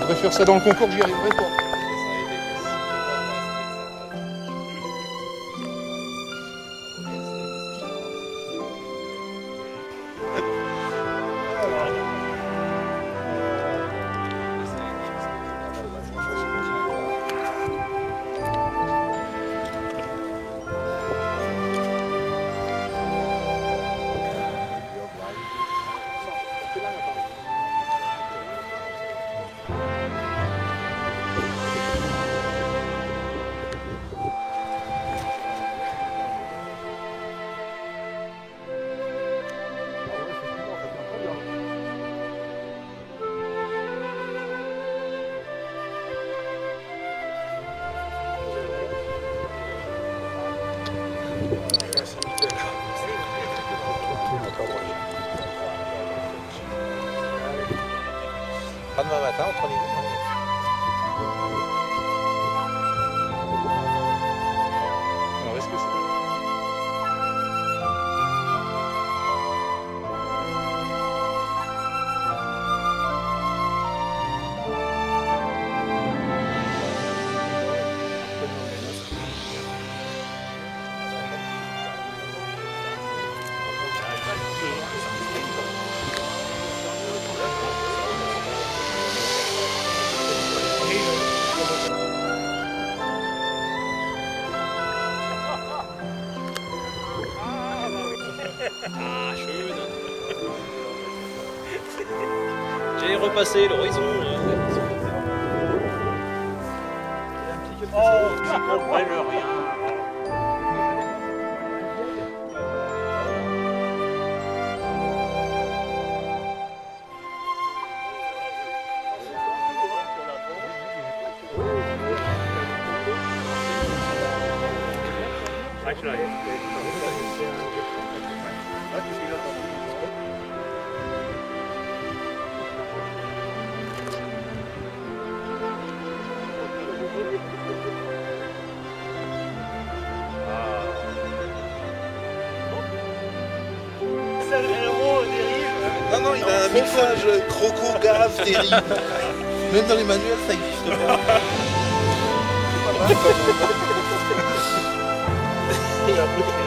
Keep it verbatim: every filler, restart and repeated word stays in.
pourrais faire ça dans le concours, j'y arriverai pas. Pas demain matin, entre midi. Alors, est-ce que c'est... Ah, schön. J'ai repassé l'horizon. Oh, tu comprends rien. Non, non, il a un mixage croco, gave, terrible. Même dans les manuels, ça n'existe pas. C'est pas mal.